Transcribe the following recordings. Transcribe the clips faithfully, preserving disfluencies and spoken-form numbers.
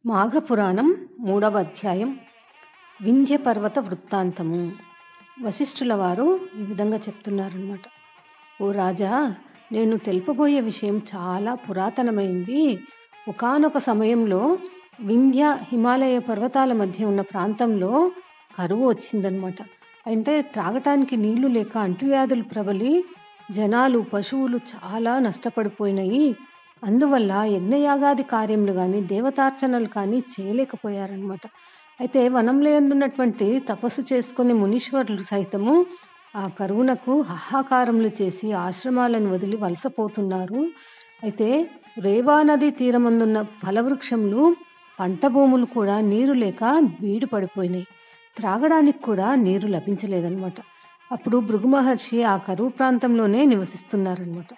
మాఘపురాణం మూడవ అధ్యాయం వింధ్య పర్వత వృత్తాంతము. వశిష్ఠుల వారు ఈ విధంగా చెప్తున్నారన్నమాట. ఓ రాజా, నేను తెలుపబోయే విషయం చాలా పురాతనమైంది. ఒకానొక సమయంలో వింధ్య హిమాలయ పర్వతాల మధ్య ఉన్న ప్రాంతంలో కరువు వచ్చిందనమాట. అంటే త్రాగటానికి నీళ్లు లేక అంటువ్యాధులు ప్రబలి జనాలు పశువులు చాలా నష్టపడిపోయినాయి. అందువల్ల యజ్ఞయాగాది కార్యములు కానీ దేవతార్చనలు కానీ చేయలేకపోయారనమాట. అయితే వనంలో ఎందున్నటువంటి తపస్సు చేసుకునే మునీశ్వరులు సైతము ఆ కరువునకు హాహాకారములు చేసి ఆశ్రమాలను వదిలి వలసపోతున్నారు. అయితే రేవా నది తీరమందున్న ఫలవృక్షములు పంట భూములు కూడా నీరు లేక బీడు పడిపోయినాయి. త్రాగడానికి కూడా నీరు లభించలేదన్నమాట. అప్పుడు భృగు మహర్షి ఆ కరువు ప్రాంతంలోనే నివసిస్తున్నారనమాట.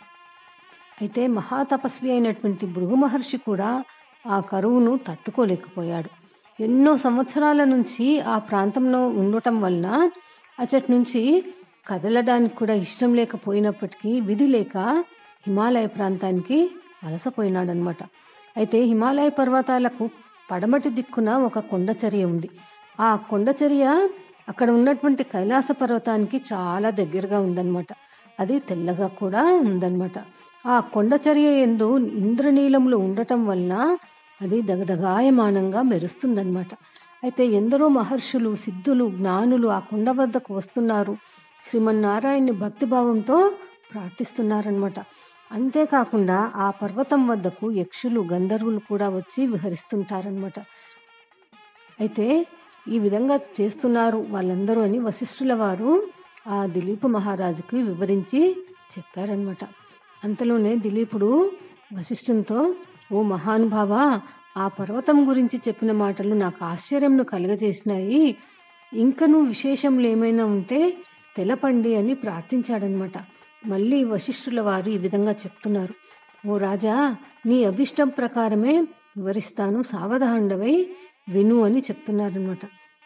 అయితే మహాతపస్వి అయినటువంటి భృగు మహర్షి కూడా ఆ కరువును తట్టుకోలేకపోయాడు. ఎన్నో సంవత్సరాల నుంచి ఆ ప్రాంతంలో ఉండటం వలన అచ్చటి నుంచి కదలడానికి కూడా ఇష్టం లేకపోయినప్పటికీ విధి లేక హిమాలయ ప్రాంతానికి వలసపోయినాడనమాట. అయితే హిమాలయ పర్వతాలకు పడమటి దిక్కున ఒక కొండచర్య ఉంది. ఆ కొండచర్య అక్కడ ఉన్నటువంటి కైలాస పర్వతానికి చాలా దగ్గరగా ఉందన్నమాట. అది తెల్లగా కూడా ఉందన్నమాట. ఆ కొండచర్య యందు ఇంద్రనీలములు ఉండటం వలన అది దగదగాయమానంగా మెరుస్తుందన్నమాట. అయితే ఎందరో మహర్షులు, సిద్ధులు, జ్ఞానులు ఆ కొండ వద్దకు వస్తున్నారు. శ్రీమన్నారాయణ్ణి భక్తిభావంతో ప్రార్థిస్తున్నారనమాట. అంతేకాకుండా ఆ పర్వతం వద్దకు యక్షులు, గంధర్వులు కూడా వచ్చి విహరిస్తుంటారనమాట. అయితే ఈ విధంగా చేస్తున్నారు వాళ్ళందరూ అని వశిష్ఠుల వారు ఆ దిలీప మహారాజుకి వివరించి చెప్పారనమాట. అంతలోనే దిలీపుడు వశిష్ఠునితో, ఓ మహానుభావ, ఆ పర్వతం గురించి చెప్పిన మాటలు నాకు ఆశ్చర్యంను కలుగజేసినాయి. ఇంకనూ విశేషములు ఏమైనా ఉంటే తెలపండి అని ప్రార్థించాడనమాట. మళ్ళీ వశిష్ఠుల వారు ఈ విధంగా చెప్తున్నారు. ఓ రాజా, నీ అభిష్టం ప్రకారమే వివరిస్తాను, సావధానుడవై విను అని చెప్తున్నారనమాట.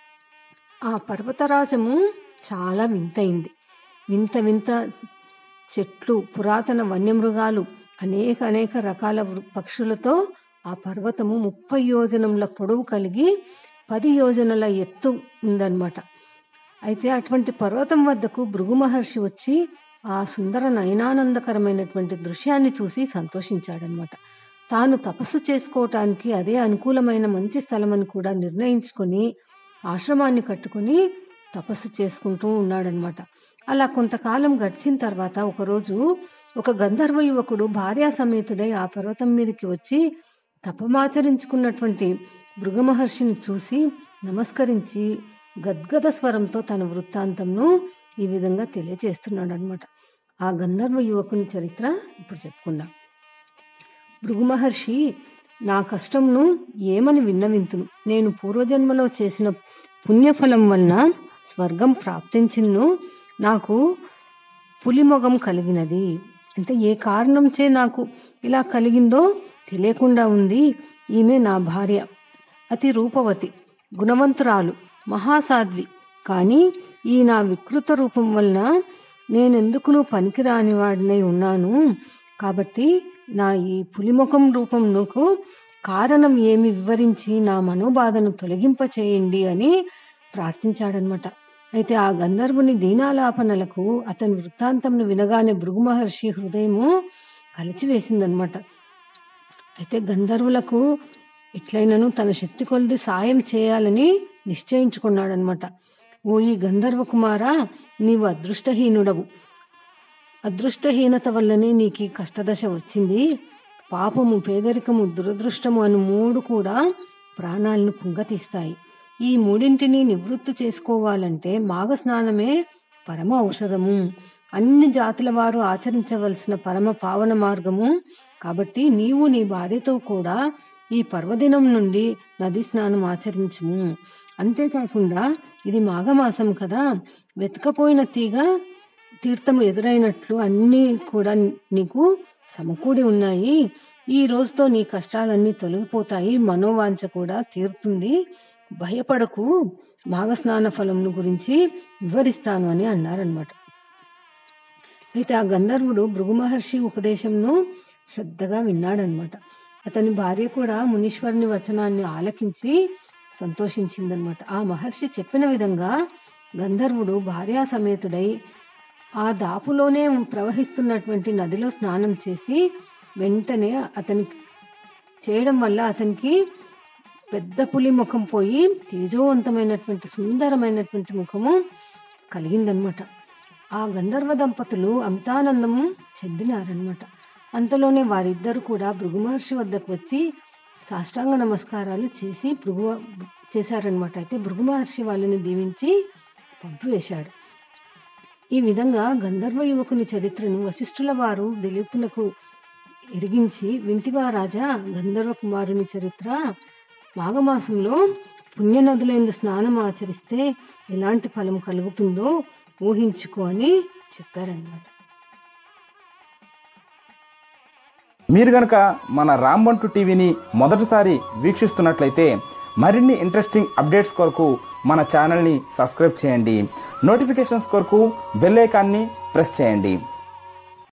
ఆ పర్వతరాజము చాలా వింతైంది. వింత వింత చెట్లు, పురాతన వన్యమృగాలు, అనేక అనేక రకాల పక్షులతో ఆ పర్వతము ముప్పై యోజనముల పొడవు కలిగి పది యోజనల ఎత్తు ఉందన్నమాట. అయితే అటువంటి పర్వతం వద్దకు భృగు మహర్షి వచ్చి ఆ సుందర నయనానందకరమైనటువంటి దృశ్యాన్ని చూసి సంతోషించాడనమాట. తాను తపస్సు చేసుకోవటానికి అదే అనుకూలమైన మంచి స్థలమని కూడా నిర్ణయించుకొని ఆశ్రమాన్ని కట్టుకొని తపస్సు చేసుకుంటూ ఉన్నాడనమాట. అలా కొంతకాలం గడిచిన తర్వాత ఒకరోజు ఒక గంధర్వ యువకుడు భార్యా సమేతుడై ఆ పర్వతం మీదకి వచ్చి తపమాచరించుకున్నటువంటి భృగు మహర్షిని చూసి నమస్కరించి గద్గద స్వరంతో తన వృత్తాంతంను ఈ విధంగా తెలియజేస్తున్నాడు అనమాట. ఆ గంధర్వ యువకుని చరిత్ర ఇప్పుడు చెప్పుకుందాం. భృగు మహర్షి, నా కష్టంను ఏమని విన్నవింతును. నేను పూర్వజన్మలో చేసిన పుణ్యఫలం వలన స్వర్గం ప్రాప్తించిను. నాకు పులిమొగం కలిగినది. అంటే ఏ కారణం చే నాకు ఇలా కలిగిందో తెలియకుండా ఉంది. ఈమె నా భార్య, అతి రూపవతి, గుణవంతురాలు, మహాసాధ్వి. కానీ ఈ నా వికృత రూపం వలన నేనెందుకును పనికిరాని వాడినై ఉన్నాను. కాబట్టి నా ఈ పులిముఖం రూపం నాకు కారణం ఏమి వివరించి నా మనోబాధను తొలగింపచేయండి అని ప్రార్థించాడనమాట. అయితే ఆ గంధర్వుని దీనాలాపనలకు అతని వృత్తాంతంను వినగానే భృగు మహర్షి హృదయము కలిచివేసిందనమాట. అయితే గంధర్వులకు ఎట్లయినను తన శక్తి కొలది సాయం చేయాలని నిశ్చయించుకున్నాడనమాట. ఓ ఈ గంధర్వ కుమారా, నీవు అదృష్టహీనుడవు. అదృష్టహీనత వల్లనే నీకు కష్టదశ వచ్చింది. పాపము, పేదరికము, దురదృష్టము అను మూడు కూడా ప్రాణాలను కుంగతీస్తాయి. ఈ మూడింటిని నివృత్తి చేసుకోవాలంటే మాఘ స్నానమే పరమ ఔషధము, అన్ని జాతుల వారు ఆచరించవలసిన పరమ పావన మార్గము. కాబట్టి నీవు నీ భార్యతో కూడా ఈ పర్వదినం నుండి నది స్నానం ఆచరించుము. అంతేకాకుండా ఇది మాఘమాసం కదా, వెతకపోయిన తీగ తీర్థము ఎదురైనట్లు అన్నీ కూడా నీకు సమకూడి ఉన్నాయి. ఈ రోజుతో నీ కష్టాలన్నీ తొలగిపోతాయి, మనోవాంఛ కూడా తీరుతుంది. భయపడకు, మాఘస్నాన ఫలం గురించి వివరిస్తాను అని అన్నారనమాట. అయితే ఆ గంధర్వుడు భృగు మహర్షి ఉపదేశంను శ్రద్ధగా విన్నాడనమాట. అతని భార్య కూడా మునీశ్వరుని వచనాన్ని ఆలకించి సంతోషించిందనమాట. ఆ మహర్షి చెప్పిన విధంగా గంధర్వుడు భార్యా సమేతుడై ఆ దాపులోనే ప్రవహిస్తున్నటువంటి నదిలో స్నానం చేసి వెంటనే అతనికి చేయడం వల్ల అతనికి పెద్ద పులి ముఖం పోయి తేజోవంతమైనటువంటి సుందరమైనటువంటి ముఖము కలిగిందనమాట. ఆ గంధర్వ దంపతులు అమితానందము చెందినారనమాట. అంతలోనే వారిద్దరు కూడా భృగు మహర్షి వద్దకు వచ్చి సాష్టాంగ నమస్కారాలు చేసి భృగు చేశారనమాట. అయితే భృగు మహర్షి వాళ్ళని దీవించి పంపివేశాడు. ఈ విధంగా గంధర్వ యువకుని చరిత్రను వశిష్ఠుల వారు దిలీపునకు ఎరిగించి, వింటివా రాజా, గంధర్వ కుమారుని చరిత్ర మాఘమాసంలో పుణ్యనదులందు స్నానం ఆచరిస్తే ఎలాంటి ఫలం కలుగుతుందో ఊహించుకో అని చెప్పారన్నమాట. మీరు గనక మన రాంబంటు టీవీని మొదటిసారి వీక్షిస్తున్నట్లయితే మరిన్ని ఇంట్రెస్టింగ్ అప్డేట్స్ కొరకు మన ఛానల్ని సబ్స్క్రైబ్ చేయండి. నోటిఫికేషన్స్ కొరకు బెల్ ఐకాన్ని ప్రెస్ చేయండి.